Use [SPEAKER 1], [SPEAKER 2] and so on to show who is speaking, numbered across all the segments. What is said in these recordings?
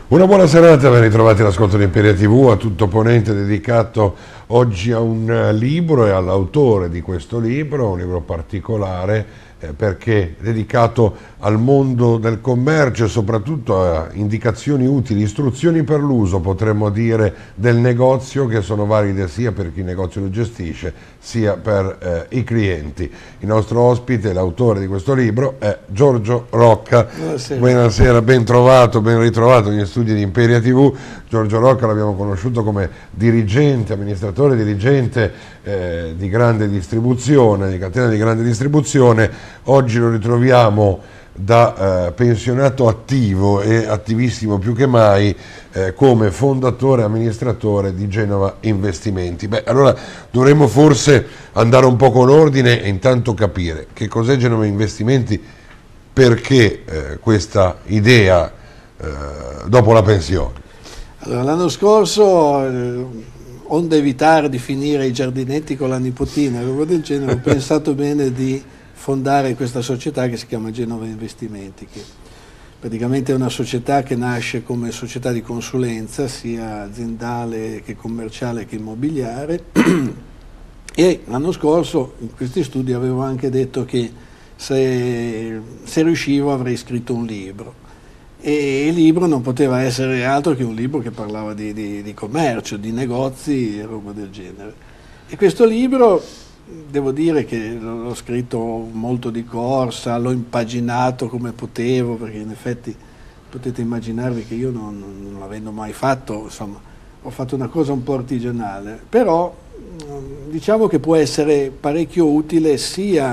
[SPEAKER 1] Una buona serata, ben ritrovati all'ascolto di Imperia TV, a tutto ponente dedicato oggi a un libro e all'autore di questo libro, un libro particolare perché dedicato al mondo del commercio e soprattutto a indicazioni utili, istruzioni per l'uso, potremmo dire, del negozio, che sono valide sia per chi il negozio lo gestisce sia per i clienti. Il nostro ospite, l'autore di questo libro, è Giorgio Rocca.
[SPEAKER 2] Buonasera.
[SPEAKER 1] Buonasera, ben trovato, ben ritrovato negli studi di Imperia TV. Giorgio Rocca l'abbiamo conosciuto come dirigente, amministratore dirigente di grande distribuzione, di catena di grande distribuzione. Oggi lo ritroviamo da pensionato attivo e attivissimo più che mai come fondatore e amministratore di Genova Investimenti. Beh, allora dovremmo forse andare un po' con ordine e intanto capire che cos'è Genova Investimenti, perché questa idea dopo la pensione.
[SPEAKER 2] Allora, l'anno scorso, onde evitare di finire i giardinetti con la nipotina, roba del genere, ho pensato bene di fondare questa società che si chiama Genova Investimenti, che praticamente è una società che nasce come società di consulenza, sia aziendale che commerciale che immobiliare, e l'anno scorso in questi studi avevo anche detto che se riuscivo avrei scritto un libro. E il libro non poteva essere altro che un libro che parlava di commercio, di negozi e roba del genere. E questo libro, devo dire che l'ho scritto molto di corsa, l'ho impaginato come potevo, perché in effetti potete immaginarvi che io non l'avendo mai fatto, insomma, ho fatto una cosa un po' artigianale, però diciamo che può essere parecchio utile sia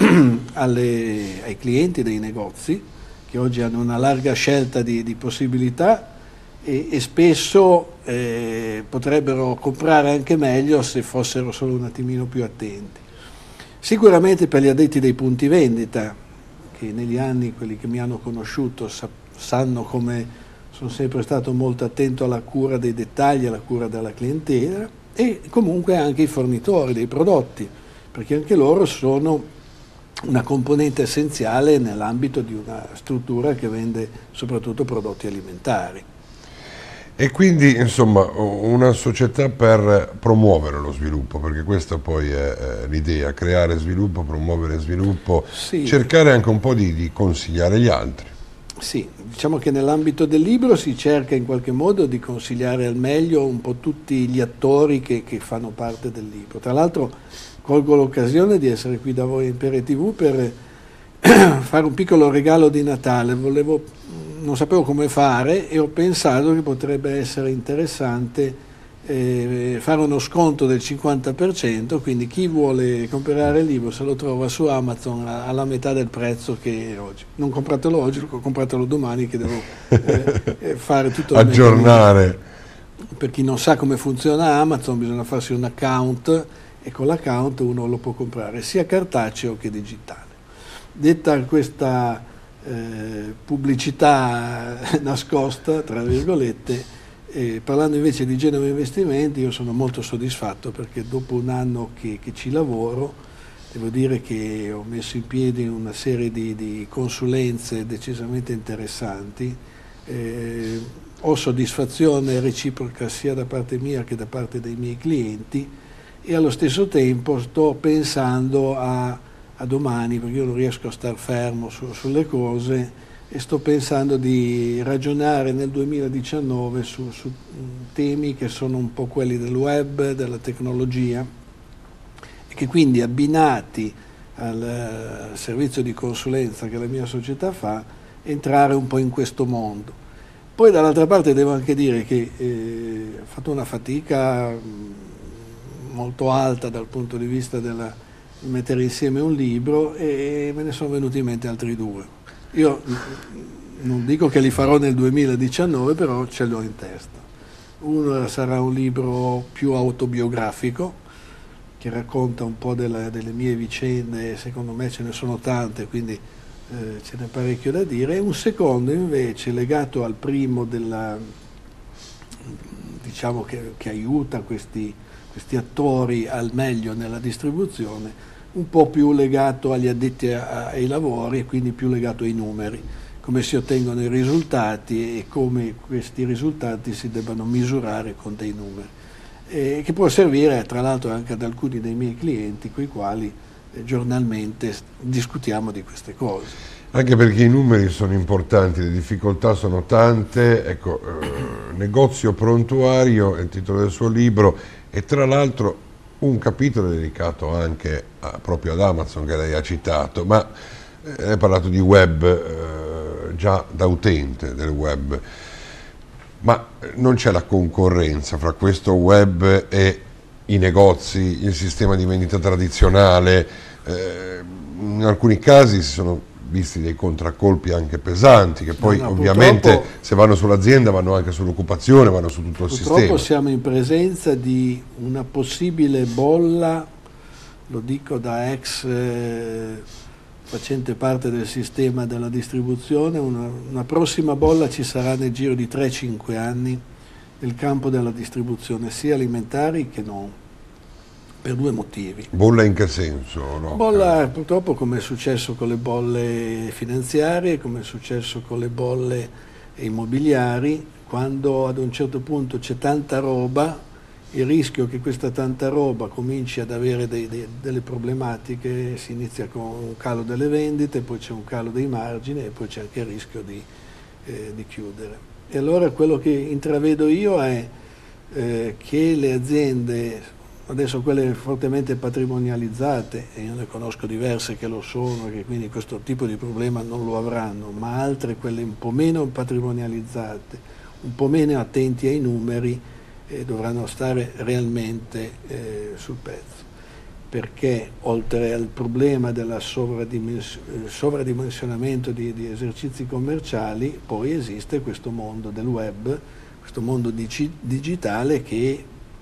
[SPEAKER 2] ai clienti dei negozi, che oggi hanno una larga scelta di possibilità e spesso potrebbero comprare anche meglio se fossero solo un attimino più attenti. Sicuramente per gli addetti dei punti vendita, che negli anni quelli che mi hanno conosciuto sanno come sono sempre stato molto attento alla cura dei dettagli, alla cura della clientela, e comunque anche i fornitori dei prodotti, perché anche loro sono una componente essenziale nell'ambito di una struttura che vende soprattutto prodotti alimentari.
[SPEAKER 1] E quindi, insomma, una società per promuovere lo sviluppo, perché questa poi è l'idea: creare sviluppo, promuovere sviluppo,
[SPEAKER 2] Sì.
[SPEAKER 1] Cercare anche un po' di consigliare gli altri.
[SPEAKER 2] Sì, diciamo che nell'ambito del libro si cerca in qualche modo di consigliare al meglio un po' tutti gli attori che fanno parte del libro. Tra l'altro colgo l'occasione di essere qui da voi in Imperia TV per fare un piccolo regalo di Natale. Non sapevo come fare e ho pensato che potrebbe essere interessante fare uno sconto del 50%, quindi chi vuole comprare il libro se lo trova su Amazon alla metà del prezzo che è oggi. Non compratelo oggi, compratelo domani, che devo fare tutto il
[SPEAKER 1] aggiornare.
[SPEAKER 2] Per chi non sa come funziona Amazon, bisogna farsi un account e con l'account uno lo può comprare sia cartaceo che digitale. Detta questa pubblicità nascosta, tra virgolette, parlando invece di Genova Investimenti, io sono molto soddisfatto perché dopo un anno che ci lavoro, devo dire che ho messo in piedi una serie di consulenze decisamente interessanti. Ho soddisfazione reciproca sia da parte mia che da parte dei miei clienti, e allo stesso tempo sto pensando a domani, perché io non riesco a star fermo sulle cose, e sto pensando di ragionare nel 2019 su temi che sono un po' quelli del web, della tecnologia, e che quindi, abbinati al servizio di consulenza che la mia società fa, entrare un po' in questo mondo. Poi dall'altra parte devo anche dire che ho fatto una fatica molto alta dal punto di vista di mettere insieme un libro, e me ne sono venuti in mente altri due. Io non dico che li farò nel 2019, però ce li ho in testa. Uno sarà un libro più autobiografico, che racconta un po' delle mie vicende, secondo me ce ne sono tante, quindi ce n'è parecchio da dire. E un secondo invece legato al primo, diciamo che aiuta questi attori al meglio nella distribuzione, un po' più legato agli addetti ai lavori e quindi più legato ai numeri. come si ottengono i risultati e come questi risultati si debbano misurare con dei numeri, che può servire tra l'altro anche ad alcuni dei miei clienti con i quali giornalmente discutiamo di queste cose.
[SPEAKER 1] Anche perché i numeri sono importanti, le difficoltà sono tante. Ecco, Negozio Prontuario è il titolo del suo libro, e tra l'altro un capitolo dedicato anche proprio ad Amazon, che lei ha citato, ma hai parlato di web, già da utente del web, ma non c'è la concorrenza fra questo web e i negozi, il sistema di vendita tradizionale? In alcuni casi si sono visti dei contraccolpi anche pesanti, che poi ovviamente se vanno sull'azienda vanno anche sull'occupazione, vanno su tutto il sistema.
[SPEAKER 2] Purtroppo siamo in presenza di una possibile bolla, lo dico da ex facente parte del sistema della distribuzione, una prossima bolla ci sarà nel giro di 3-5 anni nel campo della distribuzione, sia alimentari che non, per due motivi.
[SPEAKER 1] Bolla in che senso? No?
[SPEAKER 2] Bolla purtroppo, come è successo con le bolle finanziarie, come è successo con le bolle immobiliari, quando ad un certo punto c'è tanta roba, il rischio che questa tanta roba cominci ad avere delle problematiche, si inizia con un calo delle vendite, poi c'è un calo dei margini e poi c'è anche il rischio di chiudere. E allora quello che intravedo io è che le aziende, adesso quelle fortemente patrimonializzate, e io ne conosco diverse che lo sono, che quindi questo tipo di problema non lo avranno, ma altre, quelle un po' meno patrimonializzate, un po' meno attenti ai numeri, dovranno stare realmente sul pezzo, perché oltre al problema del sovradimensionamento di esercizi commerciali, poi esiste questo mondo del web, questo mondo digitale che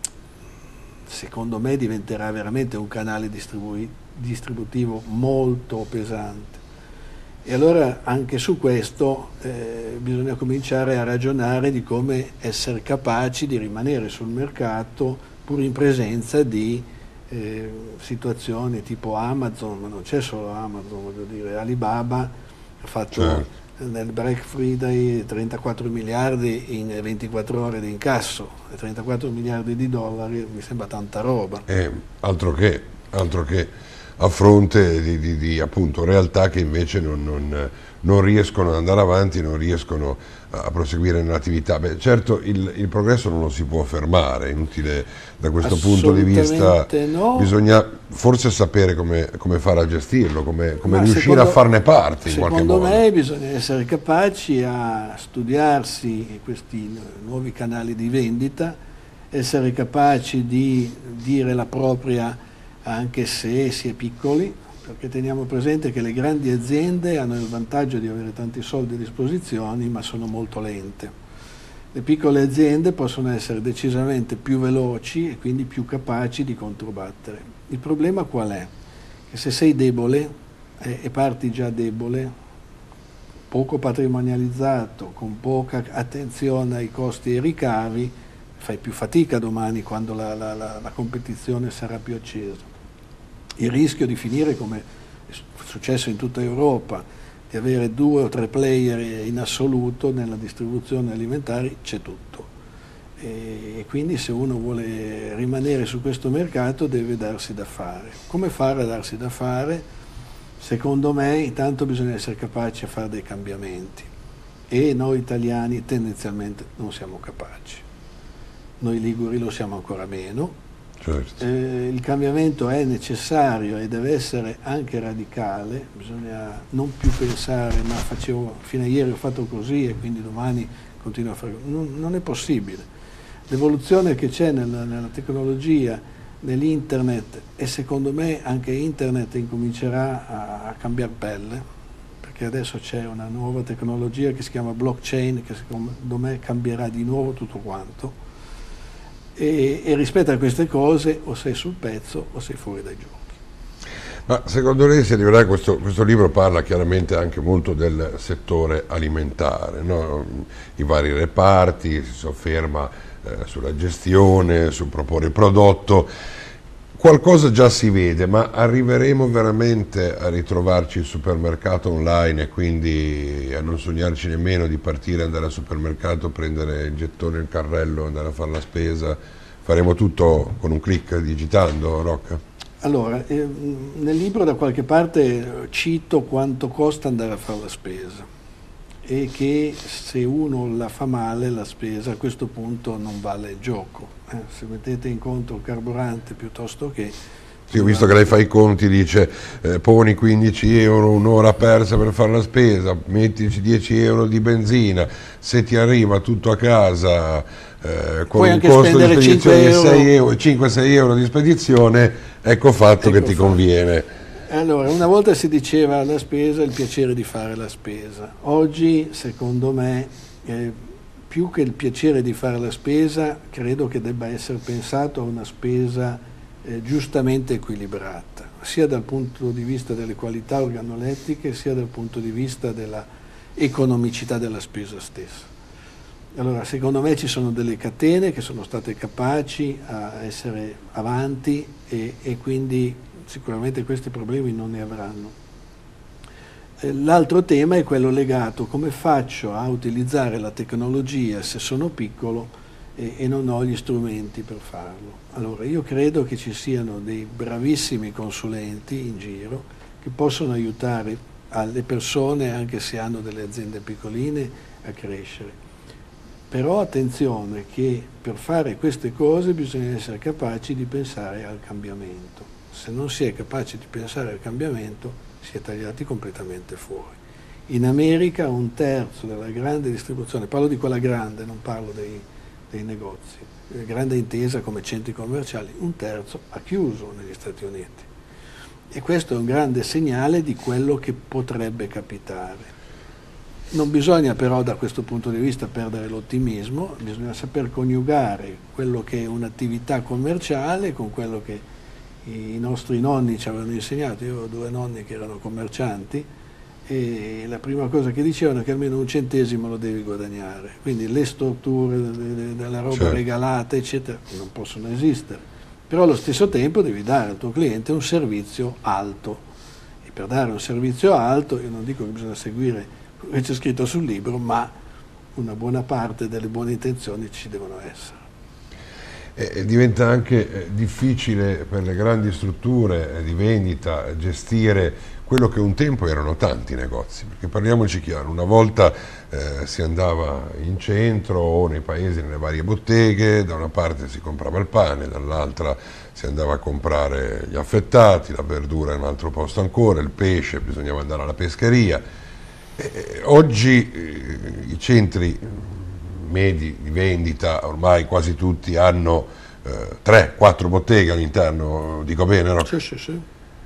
[SPEAKER 2] secondo me diventerà veramente un canale distributivo molto pesante. E allora anche su questo bisogna cominciare a ragionare di come essere capaci di rimanere sul mercato pur in presenza di situazioni tipo Amazon, ma non c'è solo Amazon, voglio dire, Alibaba ha fatto nel Black Friday 34 miliardi in 24 ore di incasso, e 34 miliardi di dollari mi sembra tanta roba.
[SPEAKER 1] Altro che a fronte di appunto realtà che invece non riescono ad andare avanti, non riescono a proseguire nell'attività. Beh, certo il progresso non lo si può fermare, è inutile da questo punto di vista,
[SPEAKER 2] no.
[SPEAKER 1] Bisogna forse sapere come fare a gestirlo, come riuscire a farne parte in qualche modo.
[SPEAKER 2] Secondo me bisogna essere capaci a studiarsi questi nuovi canali di vendita, essere capaci di dire la propria anche se si è piccoli, perché teniamo presente che le grandi aziende hanno il vantaggio di avere tanti soldi a disposizione, ma sono molto lente. Le piccole aziende possono essere decisamente più veloci e quindi più capaci di controbattere. Il problema qual è? Che se sei debole e parti già debole, poco patrimonializzato, con poca attenzione ai costi e ai ricavi, fai più fatica domani quando la competizione sarà più accesa. Il rischio di finire, come è successo in tutta Europa, di avere 2 o 3 player in assoluto nella distribuzione alimentare, c'è tutto. E quindi se uno vuole rimanere su questo mercato deve darsi da fare. Come fare a darsi da fare? Secondo me intanto bisogna essere capaci a fare dei cambiamenti, e noi italiani tendenzialmente non siamo capaci. Noi liguri lo siamo ancora meno.
[SPEAKER 1] Certo.
[SPEAKER 2] Il cambiamento è necessario e deve essere anche radicale, bisogna non più pensare ma fino a ieri ho fatto così e quindi domani continuo a fare così. Non è possibile. L'evoluzione che c'è nella tecnologia, nell'internet, e secondo me anche internet incomincerà a cambiare pelle, perché adesso c'è una nuova tecnologia che si chiama blockchain, che secondo me cambierà di nuovo tutto quanto. E rispetto a queste cose o sei sul pezzo o sei fuori dai giochi.
[SPEAKER 1] Ma secondo lei si arriverà, questo libro parla chiaramente anche molto del settore alimentare, no? I vari reparti, si sofferma sulla gestione, sul proporre il prodotto. qualcosa già si vede, ma arriveremo veramente a ritrovarci il supermercato online e quindi a non sognarci nemmeno di partire, andare al supermercato, prendere il gettone, il carrello, andare a fare la spesa? Faremo tutto con un click digitando, Rocca?
[SPEAKER 2] Allora, nel libro da qualche parte cito quanto costa andare a fare la spesa e che se uno la fa male la spesa a questo punto non vale il gioco. Se mettete in conto il carburante piuttosto che...
[SPEAKER 1] Sì, ho visto che lei fa i conti, dice poni 15 euro un'ora persa per fare la spesa, mettici 10 euro di benzina, se ti arriva tutto a casa con un costo di spedizione di 5-6 euro di spedizione, ecco fatto che ti conviene.
[SPEAKER 2] Allora, una volta si diceva la spesa, il piacere di fare la spesa. Oggi, secondo me, più che il piacere di fare la spesa, credo che debba essere pensato a una spesa giustamente equilibrata, sia dal punto di vista delle qualità organolettiche, sia dal punto di vista della economicità della spesa stessa. Allora, secondo me ci sono delle catene che sono state capaci a essere avanti e quindi sicuramente questi problemi non ne avranno. L'altro tema è quello legato: come faccio a utilizzare la tecnologia se sono piccolo e non ho gli strumenti per farlo. Allora, io credo che ci siano dei bravissimi consulenti in giro che possono aiutare le persone, anche se hanno delle aziende piccoline, a crescere. Però attenzione che per fare queste cose bisogna essere capaci di pensare al cambiamento. Se non si è capaci di pensare al cambiamento, si è tagliati completamente fuori. In America 1/3 della grande distribuzione, parlo di quella grande, non parlo dei negozi, grande intesa come centri commerciali, 1/3 ha chiuso negli Stati Uniti. E questo è un grande segnale di quello che potrebbe capitare. Non bisogna però da questo punto di vista perdere l'ottimismo, bisogna saper coniugare quello che è un'attività commerciale con quello che i nostri nonni ci avevano insegnato. Io ho 2 nonni che erano commercianti e la prima cosa che dicevano è che almeno 1 centesimo lo devi guadagnare, quindi le strutture della roba regalata eccetera non possono esistere, però allo stesso tempo devi dare al tuo cliente un servizio alto e per dare un servizio alto io non dico che bisogna seguire quello che c'è scritto sul libro, ma una buona parte delle buone intenzioni ci devono essere.
[SPEAKER 1] Diventa anche difficile per le grandi strutture di vendita gestire quello che un tempo erano tanti negozi, perché parliamoci chiaro, una volta si andava in centro o nei paesi, nelle varie botteghe, da una parte si comprava il pane, dall'altra si andava a comprare gli affettati, la verdura in un altro posto ancora, il pesce, bisognava andare alla pescheria. Oggi i centri medi di vendita ormai quasi tutti hanno 3-4 botteghe all'interno, dico bene, no?
[SPEAKER 2] Sì.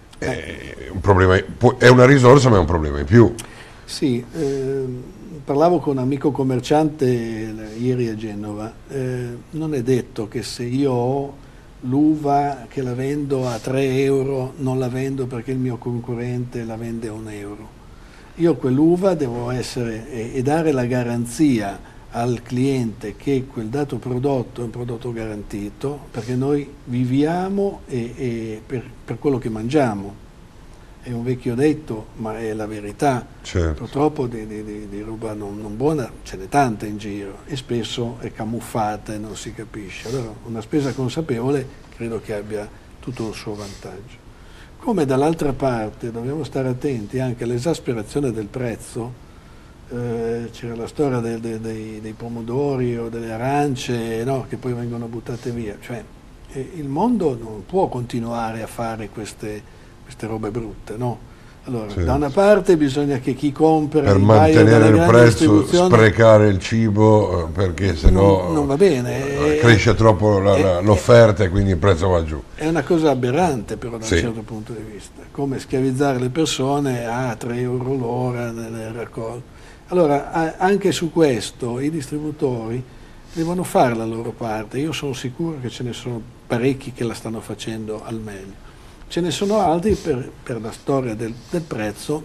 [SPEAKER 1] È un problema, è una risorsa ma è un problema in più.
[SPEAKER 2] Sì, parlavo con un amico commerciante ieri a Genova, non è detto che se io ho l'uva che la vendo a 3 euro non la vendo perché il mio concorrente la vende a 1 euro. Io quell'uva devo essere e dare la garanzia al cliente che quel dato prodotto è un prodotto garantito, perché noi viviamo per quello che mangiamo. È un vecchio detto, ma è la verità.
[SPEAKER 1] Certo.
[SPEAKER 2] Purtroppo di roba non buona ce n'è tanta in giro e spesso è camuffata e non si capisce. Allora una spesa consapevole credo che abbia tutto il suo vantaggio. Come dall'altra parte dobbiamo stare attenti anche all'esasperazione del prezzo. C'era la storia dei pomodori o delle arance, no, che poi vengono buttate via, cioè il mondo non può continuare a fare queste robe brutte, no? Allora, da una parte bisogna che chi compra
[SPEAKER 1] per mantenere il prezzo, sprecare il cibo, perché sennò
[SPEAKER 2] non va bene,
[SPEAKER 1] cresce troppo l'offerta e quindi il prezzo va giù.
[SPEAKER 2] È una cosa aberrante però da un certo punto di vista, come schiavizzare le persone a 3 euro l'ora nelle raccolte. Allora, anche su questo i distributori devono fare la loro parte. Io sono sicuro che ce ne sono parecchi che la stanno facendo al meglio. Ce ne sono altri per la storia del prezzo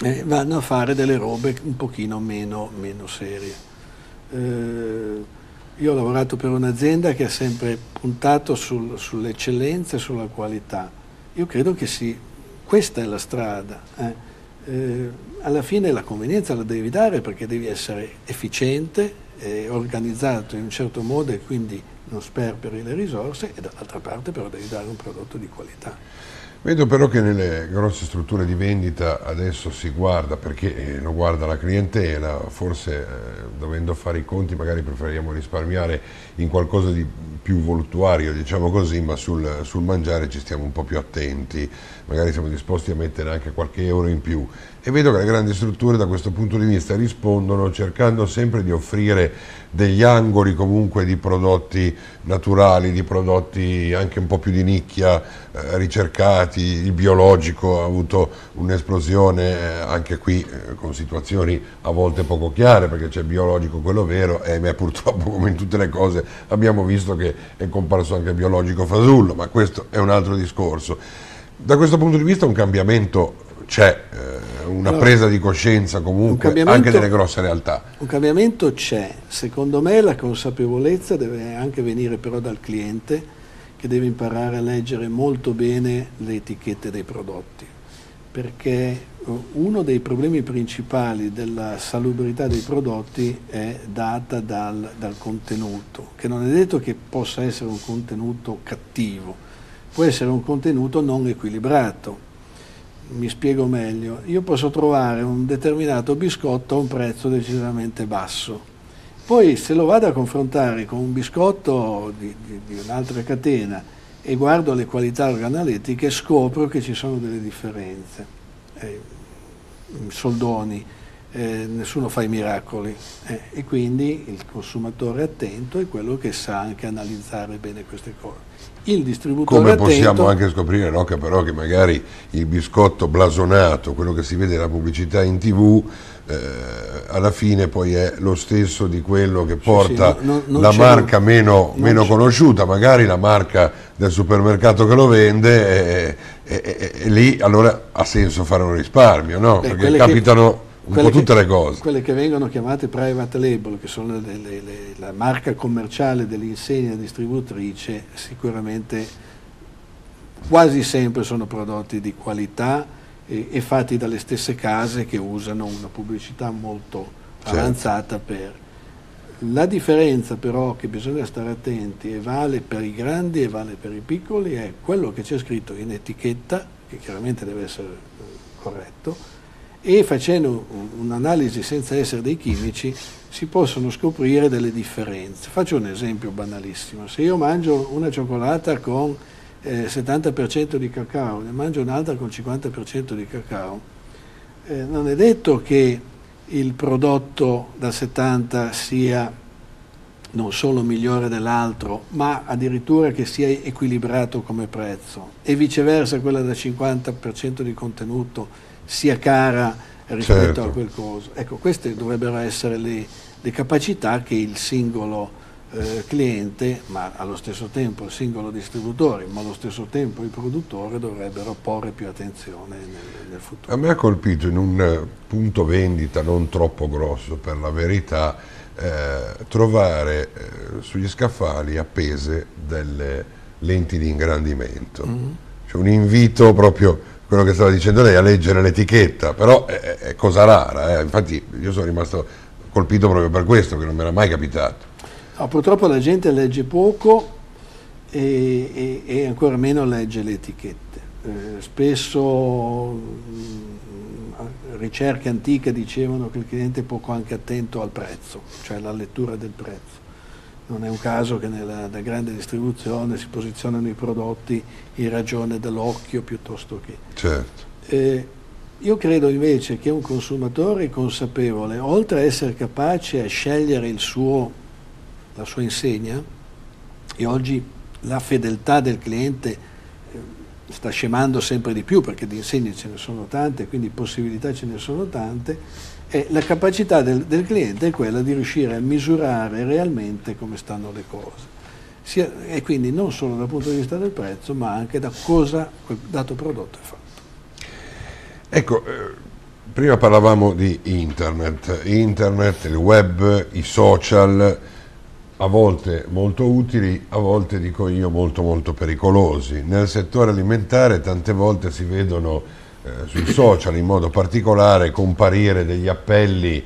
[SPEAKER 2] vanno a fare delle robe un pochino meno serie. Io ho lavorato per un'azienda che ha sempre puntato sull'eccellenza e sulla qualità. Io credo che questa è la strada. Alla fine la convenienza la devi dare perché devi essere efficiente, organizzato in un certo modo e quindi non sperperi le risorse, e dall'altra parte però devi dare un prodotto di qualità.
[SPEAKER 1] Vedo però che nelle grosse strutture di vendita adesso si guarda, perché lo guarda la clientela, forse dovendo fare i conti magari preferiamo risparmiare in qualcosa di più voluttuario, diciamo così, ma sul mangiare ci stiamo un po' più attenti, magari siamo disposti a mettere anche qualche euro in più. E vedo che le grandi strutture da questo punto di vista rispondono cercando sempre di offrire degli angoli comunque di prodotti naturali, di prodotti anche un po' più di nicchia, ricercati. Il biologico ha avuto un'esplosione anche qui con situazioni a volte poco chiare, perché c'è il biologico quello vero e purtroppo, come in tutte le cose, abbiamo visto che è comparso anche il biologico fasullo, ma questo è un altro discorso. Da questo punto di vista un cambiamento c'è, una presa di coscienza comunque anche delle grosse realtà.
[SPEAKER 2] Un cambiamento c'è, secondo me la consapevolezza deve anche venire però dal cliente, che deve imparare a leggere molto bene le etichette dei prodotti, perché uno dei problemi principali della salubrità dei prodotti è data dal contenuto, che non è detto che possa essere un contenuto cattivo, può essere un contenuto non equilibrato. Mi spiego meglio, io posso trovare un determinato biscotto a un prezzo decisamente basso, poi se lo vado a confrontare con un biscotto di un'altra catena e guardo le qualità organolettiche, scopro che ci sono delle differenze. Soldoni, nessuno fa i miracoli, e quindi il consumatore attento è quello che sa anche analizzare bene queste cose. Il distributore
[SPEAKER 1] come
[SPEAKER 2] attento,
[SPEAKER 1] possiamo anche scoprire, no, che però che magari il biscotto blasonato, quello che si vede nella pubblicità in TV, alla fine poi è lo stesso di quello che porta non la marca meno conosciuuta, magari la marca del supermercato che lo vende, e lì allora ha senso fare un risparmio, no? Perché capitano un po' tutte le cose.
[SPEAKER 2] Quelle che vengono chiamate private label, che sono la marca commerciale dell'insegna distributrice, sicuramente quasi sempre sono prodotti di qualità e fatti dalle stesse case che usano una pubblicità molto avanzata per. La differenza però che bisogna stare attenti, e vale per i grandi e vale per i piccoli, è quello che c'è scritto in etichetta, che chiaramente deve essere corretto, e facendo un'analisi senza essere dei chimici si possono scoprire delle differenze. Faccio un esempio banalissimo: se io mangio una cioccolata con 70% di cacao, ne mangio un'altra con 50% di cacao, non è detto che il prodotto da 70 sia non solo migliore dell'altro, ma addirittura che sia equilibrato come prezzo, e viceversa quella da 50% di contenuto sia cara rispetto a quel coso. Ecco, queste dovrebbero essere le capacità che il singolo cliente, ma allo stesso tempo il singolo distributore, ma allo stesso tempo il produttore dovrebbero porre più attenzione nel futuro.
[SPEAKER 1] A me ha colpito in un punto vendita non troppo grosso, per la verità, trovare sugli scaffali appese delle lenti di ingrandimento. C'è un invito proprio, quello che stava dicendo lei, a leggere l'etichetta, però è cosa rara, infatti io sono rimasto colpito proprio per questo, che non mi era mai capitato.
[SPEAKER 2] No, purtroppo la gente legge poco e ancora meno legge le etichette. Spesso ricerche antiche dicevano che il cliente è poco anche attento al prezzo, cioè alla lettura del prezzo. Non è un caso che nella grande distribuzione si posizionano i prodotti in ragione dell'occhio piuttosto che.
[SPEAKER 1] Certo.
[SPEAKER 2] Io credo invece che un consumatore consapevole, oltre a essere capace a scegliere la sua insegna, e oggi la fedeltà del cliente sta scemando sempre di più perché di insegne ce ne sono tante, quindi possibilità ce ne sono tante, e la capacità del cliente è quella di riuscire a misurare realmente come stanno le cose, e quindi non solo dal punto di vista del prezzo, ma anche da cosa quel dato prodotto è fatto.
[SPEAKER 1] Ecco, prima parlavamo di internet, il web, i social. a volte molto utili, a volte, dico io, molto molto pericolosi. Nel settore alimentare tante volte si vedono sui social in modo particolare comparire degli appelli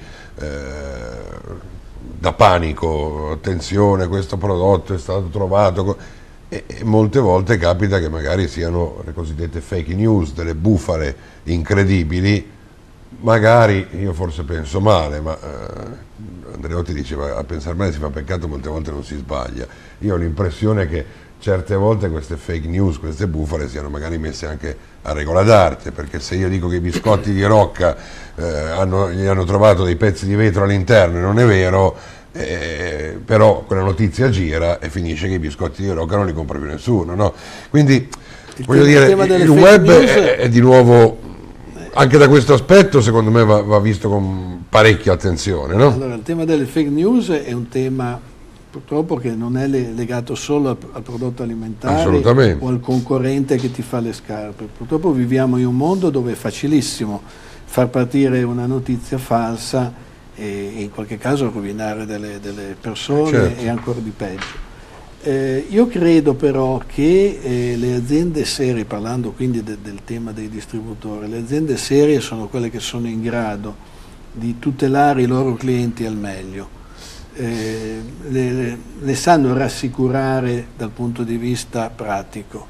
[SPEAKER 1] da panico: attenzione, questo prodotto è stato trovato, e molte volte capita che magari siano le cosiddette fake news, delle bufale incredibili. Magari, io forse penso male, ma Andreotti diceva a pensare male si fa peccato, molte volte non si sbaglia. Io ho l'impressione che certe volte queste fake news, queste bufale siano magari messe anche a regola d'arte, perché se io dico che i biscotti di Rocca gli hanno trovato dei pezzi di vetro all'interno e non è vero, però quella notizia gira e finisce che i biscotti di Rocca non li compra più nessuno, no? Quindi voglio dire, il web è di nuovo, anche da questo aspetto secondo me va visto con parecchia attenzione, no?
[SPEAKER 2] Allora, il tema delle fake news è un tema purtroppo che non è legato solo al prodotto alimentare o al concorrente che ti fa le scarpe. Purtroppo viviamo in un mondo dove è facilissimo far partire una notizia falsa e in qualche caso rovinare delle persone, certo, e ancora di peggio. Io credo però che le aziende serie, parlando quindi del tema dei distributori, le aziende serie sono quelle che sono in grado di tutelare i loro clienti al meglio, le sanno rassicurare dal punto di vista pratico.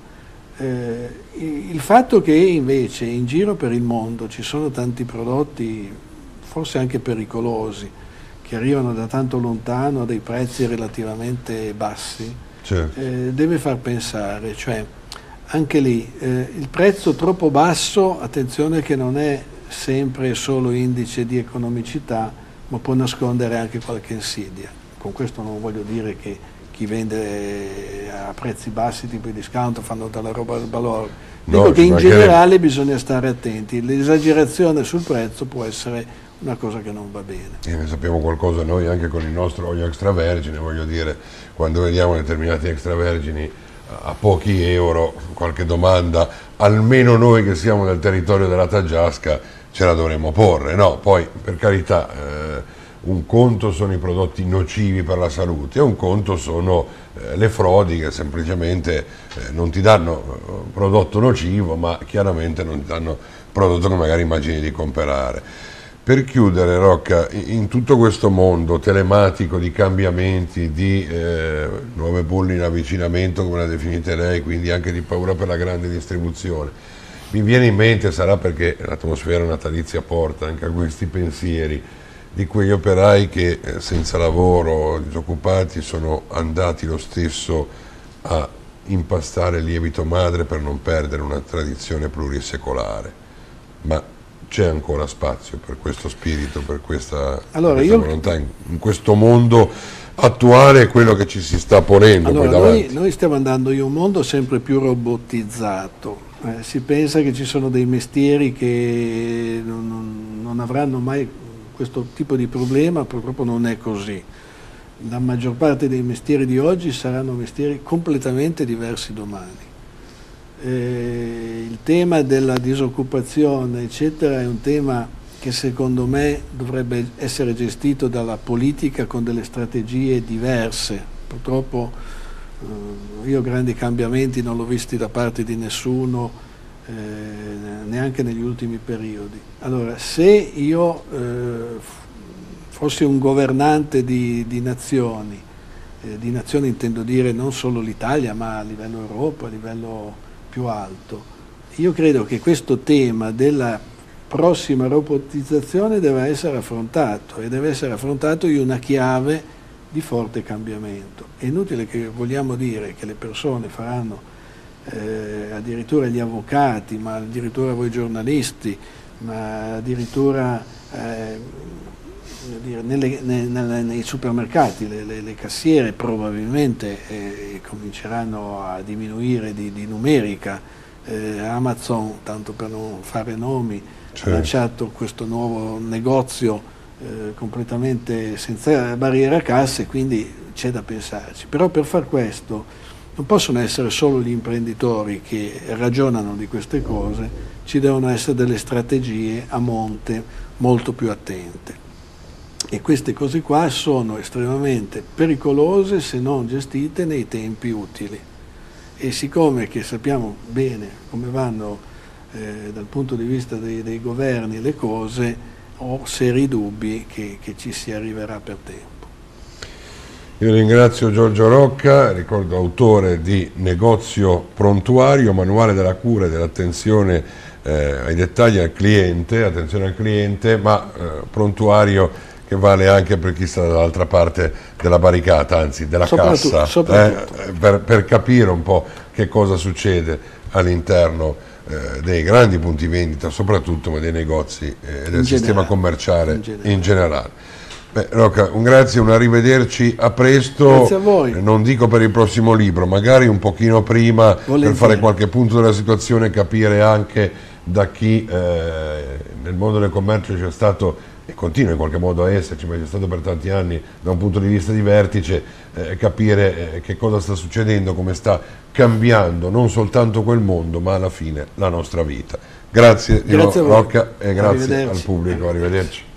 [SPEAKER 2] Il fatto che invece in giro per il mondo ci sono tanti prodotti, forse anche pericolosi, che arrivano da tanto lontano a dei prezzi relativamente bassi, certo, deve far pensare, cioè anche lì il prezzo troppo basso, attenzione che non è sempre solo indice di economicità, ma può nascondere anche qualche insidia. Con questo non voglio dire che chi vende a prezzi bassi tipo i discount fanno della roba al balordo. Dico che in generale bisogna stare attenti, l'esagerazione sul prezzo può essere una cosa che non va bene.
[SPEAKER 1] E ne sappiamo qualcosa noi anche con il nostro olio extravergine, voglio dire, quando vediamo determinati extravergini a pochi euro, qualche domanda, almeno noi che siamo nel territorio della Taggiasca ce la dovremmo porre, no? Poi, per carità, un conto sono i prodotti nocivi per la salute e un conto sono le frodi che semplicemente non ti danno prodotto nocivo, ma chiaramente non ti danno prodotto che magari immagini di comprare. Per chiudere, Rocca, in tutto questo mondo telematico di cambiamenti, di nuove bolle in avvicinamento, come la definite lei, quindi anche di paura per la grande distribuzione, mi viene in mente, sarà perché l'atmosfera natalizia porta anche a questi pensieri, di quegli operai che senza lavoro, disoccupati, sono andati lo stesso a impastare il lievito madre per non perdere una tradizione plurisecolare. Ma c'è ancora spazio per questo spirito, per questa volontà in questo mondo attuale, quello che ci si sta ponendo?
[SPEAKER 2] Allora, noi stiamo andando in un mondo sempre più robotizzato. Si pensa che ci sono dei mestieri che non avranno mai questo tipo di problema, purtroppo non è così. La maggior parte dei mestieri di oggi saranno mestieri completamente diversi domani. Il tema della disoccupazione, eccetera, è un tema che secondo me dovrebbe essere gestito dalla politica con delle strategie diverse. Purtroppo io grandi cambiamenti non l'ho visti da parte di nessuno, neanche negli ultimi periodi. Allora, se io fossi un governante di nazioni intendo dire non solo l'Italia, ma a livello Europa, a livello più alto, io credo che questo tema della prossima robotizzazione deve essere affrontato, e deve essere affrontato in una chiave di forte cambiamento. È inutile che vogliamo dire che le persone faranno addirittura gli avvocati, ma addirittura voi giornalisti, ma addirittura nei supermercati le cassiere probabilmente cominceranno a diminuire di numerica. Amazon, tanto per non fare nomi, certo, ha lanciato questo nuovo negozio completamente senza barriere a casse, quindi c'è da pensarci. Però per far questo non possono essere solo gli imprenditori che ragionano di queste cose, ci devono essere delle strategie a monte molto più attente. E queste cose qua sono estremamente pericolose se non gestite nei tempi utili. E siccome che sappiamo bene come vanno dal punto di vista dei governi le cose, ho seri dubbi che ci si arriverà per tempo.
[SPEAKER 1] Io ringrazio Giorgio Rocca, ricordo autore di Negozio Prontuario, manuale della cura e dell'attenzione ai dettagli al cliente, attenzione al cliente, ma prontuario che vale anche per chi sta dall'altra parte della barricata, anzi della cassa, per capire un po' che cosa succede all'interno dei grandi punti vendita soprattutto, ma dei negozi e del sistema commerciale in generale. Beh, Rocca, un grazie, un arrivederci, a presto.
[SPEAKER 2] Grazie a voi.
[SPEAKER 1] Non dico per il prossimo libro, magari un pochino prima, per fare qualche punto della situazione, capire anche da chi nel mondo del commercio c'è stato e continua in qualche modo a esserci, ma c'è stato per tanti anni da un punto di vista di vertice, capire che cosa sta succedendo, come sta cambiando non soltanto quel mondo, ma alla fine la nostra vita. Grazie di nuovo, Rocca, e grazie al pubblico, arrivederci.